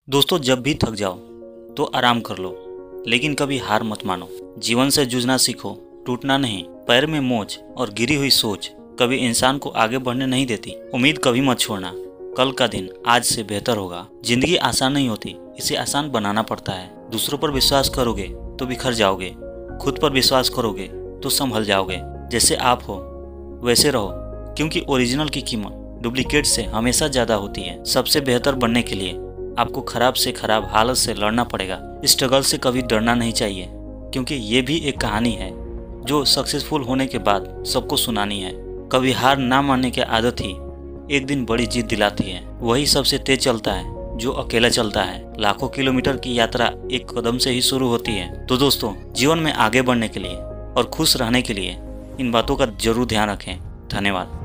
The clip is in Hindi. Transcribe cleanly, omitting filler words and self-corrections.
दोस्तों, जब भी थक जाओ तो आराम कर लो, लेकिन कभी हार मत मानो। जीवन से जूझना सीखो, टूटना नहीं। पैर में मोच और गिरी हुई सोच कभी इंसान को आगे बढ़ने नहीं देती। उम्मीद कभी मत छोड़ना, कल का दिन आज से बेहतर होगा। जिंदगी आसान नहीं होती, इसे आसान बनाना पड़ता है। दूसरों पर विश्वास करोगे तो बिखर जाओगे, खुद पर विश्वास करोगे तो संभल जाओगे। जैसे आप हो वैसे रहो, क्योंकि ओरिजिनल की कीमत डुप्लीकेट से हमेशा ज्यादा होती है। सबसे बेहतर बनने के लिए आपको खराब से खराब हालत से लड़ना पड़ेगा। स्ट्रगल से कभी डरना नहीं चाहिए, क्योंकि ये भी एक कहानी है जो सक्सेसफुल होने के बाद सबको सुनानी है। कभी हार ना मानने की आदत ही एक दिन बड़ी जीत दिलाती है। वही सबसे तेज चलता है जो अकेला चलता है। लाखों किलोमीटर की यात्रा एक कदम से ही शुरू होती है। तो दोस्तों, जीवन में आगे बढ़ने के लिए और खुश रहने के लिए इन बातों का जरूर ध्यान रखें। धन्यवाद।